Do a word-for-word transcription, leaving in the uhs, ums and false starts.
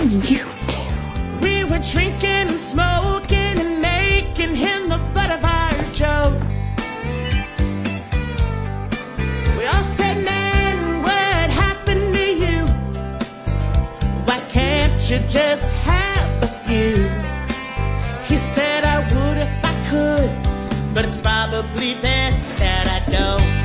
You do. We were drinking and smoking and making him the butt of our jokes. We all said, man, what happened to you? Why can't you just have a few? He said I would if I could, but it's probably best that I don't.